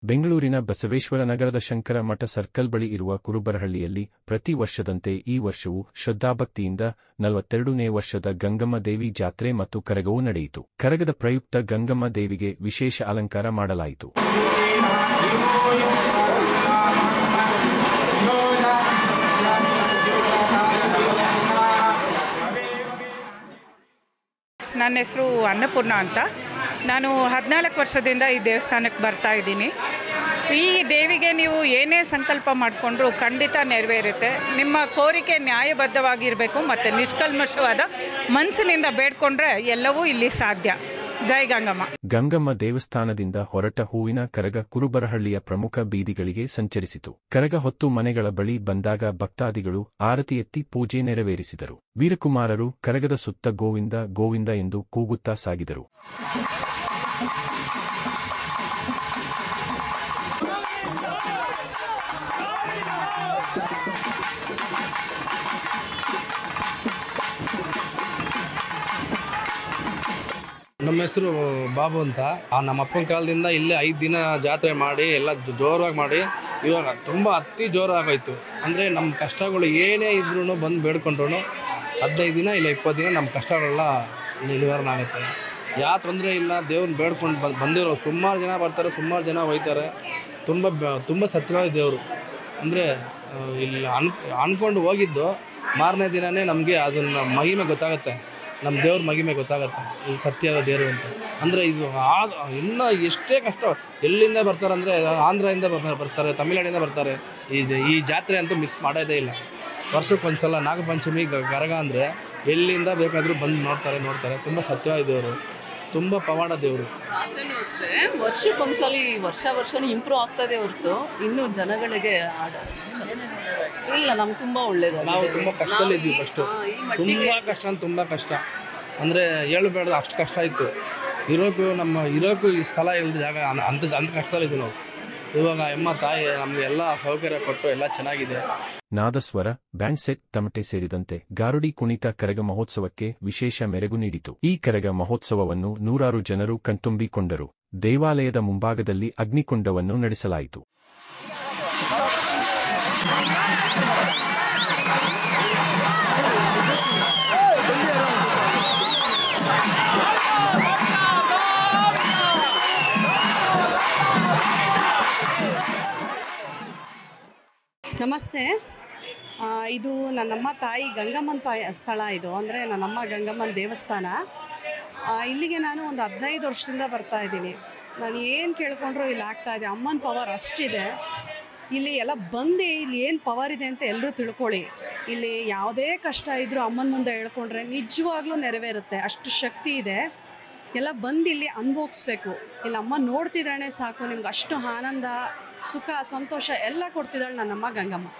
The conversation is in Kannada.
ಬೆಂಗಳೂರಿನ ಬಸವೇಶ್ವರ ನಗರದ ಶಂಕರ ಮಠ ಸರ್ಕಲ್ ಬಳಿ ಇರುವ ಕುರುಬರಹಳ್ಳಿಯಲ್ಲಿ ಪ್ರತಿ ವರ್ಷದಂತೆ ಈ ವರ್ಷವೂ ಶ್ರದ್ಧಾಭಕ್ತಿಯಿಂದ 42ನೇ ವರ್ಷದ ಗಂಗಮ್ಮ ದೇವಿ ಜಾತ್ರೆ ಮತ್ತು ಕರಗವೂ ನಡೆಯಿತು. ಕರಗದ ಪ್ರಯುಕ್ತ ಗಂಗಮ್ಮ ದೇವಿಗೆ ವಿಶೇಷ ಅಲಂಕಾರ ಮಾಡಲಾಯಿತು. ನನ್ನ ಹೆಸರು ಅನ್ನಪೂರ್ಣ ಅಂತ. ನಾನು 14 ವರ್ಷದಿಂದ ಈ ದೇವಸ್ಥಾನಕ್ಕೆ ಬರ್ತಾ ಇದ್ದೀನಿ. ಈ ದೇವಿಗೆ ನೀವು ಏನೇ ಸಂಕಲ್ಪ ಮಾಡಿಕೊಂಡ್ರೂ ಖಂಡಿತ ನೆರವೇರುತ್ತೆ. ನಿಮ್ಮ ಕೋರಿಕೆ ನ್ಯಾಯಬದ್ಧವಾಗಿರಬೇಕು ಮತ್ತು ನಿಷ್ಕಲ್ಮಶವಾದ ಮನಸ್ಸಿನಿಂದ ಬೇಡ್ಕೊಂಡ್ರೆ ಎಲ್ಲವೂ ಇಲ್ಲಿ ಸಾಧ್ಯ. ಜೈ ಗಂಗಮ್ಮ. ಗಂಗಮ್ಮ ದೇವಸ್ಥಾನದಿಂದ ಹೊರಟ ಹೂವಿನ ಕರಗ ಕುರುಬರಹಳ್ಳಿಯ ಪ್ರಮುಖ ಬೀದಿಗಳಿಗೆ ಸಂಚರಿಸಿತು. ಕರಗ ಹೊತ್ತು ಮನೆಗಳ ಬಳಿ ಬಂದಾಗ ಭಕ್ತಾದಿಗಳು ಆರತಿ ಎತ್ತಿ ಪೂಜೆ ನೆರವೇರಿಸಿದರು. ವೀರಕುಮಾರರು ಕರಗದ ಸುತ್ತ ಗೋವಿಂದ ಗೋವಿಂದ ಎಂದು ಕೂಗುತ್ತಾ ಸಾಗಿದರು. ನಮ್ಮ ಹೆಸರು ಬಾಬು ಅಂತ. ನಮ್ಮ ಅಪ್ಪನ ಕಾಲದಿಂದ ಇಲ್ಲೇ 5 ದಿನ ಜಾತ್ರೆ ಮಾಡಿ ಎಲ್ಲ ಜೋರಾಗಿ ಮಾಡಿ ಇವಾಗ ತುಂಬ ಅತಿ ಜೋರಾಗೋಯ್ತು. ಅಂದರೆ ನಮ್ಮ ಕಷ್ಟಗಳು ಏನೇ ಇದ್ರೂ ಬಂದು ಬೇಡ್ಕೊಂಡ್ರು 15 ದಿನ ಇಲ್ಲ 20 ದಿನ ನಮ್ಮ ಕಷ್ಟಗಳೆಲ್ಲ ನಿವಾರಣೆ ಆಗುತ್ತೆ. ಯಾವ ತೊಂದರೆ ಇಲ್ಲ. ದೇವ್ರನ್ನ ಬೇಡ್ಕೊಂಡು ಬಂದಿರೋ ಸುಮಾರು ಜನ ಬರ್ತಾರೆ, ಸುಮಾರು ಜನ ಹೋಯ್ತಾರೆ. ತುಂಬ ಸತ್ಯವಾದ ದೇವರು. ಅಂದರೆ ಇಲ್ಲಿ ಅಂದ್ಕೊಂಡು ಹೋಗಿದ್ದು ಮಾರನೇ ದಿನವೇ ನಮಗೆ ಅದನ್ನು ಮಹಿಮೆ ಗೊತ್ತಾಗುತ್ತೆ. ನಮ್ಮ ದೇವ್ರ ಮಹಿಮೆ ಗೊತ್ತಾಗುತ್ತೆ, ಇದು ಸತ್ಯದ ದೇವರು ಅಂತ. ಅಂದರೆ ಇದು ಇನ್ನೂ ಎಷ್ಟೇ ಕಷ್ಟ ಎಲ್ಲಿಂದ ಬರ್ತಾರೆ ಅಂದರೆ ಆಂಧ್ರದಿಂದ ಬರ್ತಾರೆ, ತಮಿಳ್ನಾಡಿಂದ ಬರ್ತಾರೆ. ಈ ಜಾತ್ರೆ ಅಂತೂ ಮಿಸ್ ಮಾಡೋದೇ ಇಲ್ಲ. ವರ್ಷಕ್ಕೊಂದು ಸಲ ನಾಗಪಂಚಮಿ ಕರಗ ಅಂದರೆ ಎಲ್ಲಿಂದ ಬೇಕಾದರೂ ಬಂದು ನೋಡ್ತಾರೆ. ತುಂಬ ಸತ್ಯವಾದ ದೇವರು, ತುಂಬ ಪವಾಡ ದೇವರು. ಜಾತ್ರೆನೂ ಅಷ್ಟೇ ವರ್ಷಕ್ಕೊಂದ್ಸಲಿ ವರ್ಷನೂ ಇಂಪ್ರೂವ್ ಆಗ್ತದೆ ಹೊರತು ಇನ್ನೂ ಜನಗಳಿಗೆ ಇಲ್ಲ. ನಮ್ಗೆ ತುಂಬ ಒಳ್ಳೇದು. ನಾವು ತುಂಬ ಕಷ್ಟದಲ್ಲಿದ್ದೀವಿ. ಫಸ್ಟು ತುಂಬ ಕಷ್ಟ ಅಂದರೆ ಹೇಳಬೇಡ ಅಷ್ಟು ಕಷ್ಟ ಇತ್ತು. ಇರೋಕ್ಕೂ ಈ ಸ್ಥಳ ಇಲ್ಲದ ಜಾಗ ಅಂಥ ಕಷ್ಟದಲ್ಲಿದ್ದೀವಿ ನಾವು. ಇವಾಗ ಅಮ್ಮ ತಾಯಿ ನಮಗೆ ಎಲ್ಲ ಸೌಕರ್ಯ ಕೊಟ್ಟು ಎಲ್ಲ ಚೆನ್ನಾಗಿದೆ. ನಾದಸ್ವರ, ಬ್ಯಾಂಡ್ ಸೆಟ್, ತಮಟೆ ಸೇರಿದಂತೆ ಗಾರುಡಿ ಕುಣಿತ ಕರಗ ಮಹೋತ್ಸವಕ್ಕೆ ವಿಶೇಷ ಮೆರುಗು ನೀಡಿತು. ಈ ಕರಗ ಮಹೋತ್ಸವವನ್ನು ನೂರಾರು ಜನರು ಕಣ್ತುಂಬಿಕೊಂಡರು. ದೇವಾಲಯದ ಮುಂಭಾಗದಲ್ಲಿ ಅಗ್ನಿಕುಂಡವನ್ನು ನಡೆಸಲಾಯಿತು. ನಮಸ್ತೆ. ಇದು ನನ್ನಮ್ಮ ತಾಯಿ ಗಂಗಮ್ಮನ ಸ್ಥಳ. ಇದು ಅಂದರೆ ನನ್ನಮ್ಮ ಗಂಗಮ್ಮನ ದೇವಸ್ಥಾನ. ಇಲ್ಲಿಗೆ ನಾನು ಒಂದು 15 ವರ್ಷದಿಂದ ಬರ್ತಾ ಇದ್ದೀನಿ. ನಾನು ಏನು ಕೇಳ್ಕೊಂಡ್ರೂ ಇಲ್ಲಿ ಆಗ್ತಾಯಿದೆ. ಅಮ್ಮನ ಪವರ್ ಅಷ್ಟಿದೆ. ಇಲ್ಲಿ ಎಲ್ಲ ಬಂದು ಇಲ್ಲಿ ಏನು ಪವರ್ ಇದೆ ಅಂತ ಎಲ್ಲರೂ ತಿಳ್ಕೊಳ್ಳಿ. ಇಲ್ಲಿ ಯಾವುದೇ ಕಷ್ಟ ಇದ್ದರೂ ಅಮ್ಮನ ಮುಂದೆ ಹೇಳ್ಕೊಂಡ್ರೆ ನಿಜವಾಗ್ಲೂ ನೆರವೇರುತ್ತೆ. ಅಷ್ಟು ಶಕ್ತಿ ಇದೆ. ಎಲ್ಲ ಬಂದು ಇಲ್ಲಿ ಅನುಭವಿಸ್ಬೇಕು. ಇಲ್ಲಿ ಅಮ್ಮ ನೋಡ್ತಿದ್ದಾಳೆ ಸಾಕು, ನಿಮ್ಗೆ ಅಷ್ಟು ಆನಂದ, ಸುಖ, ಸಂತೋಷ ಎಲ್ಲ ಕೊಡ್ತಿದ್ದಾಳೆ ನನ್ನಮ್ಮ ಗಂಗಮ್ಮ.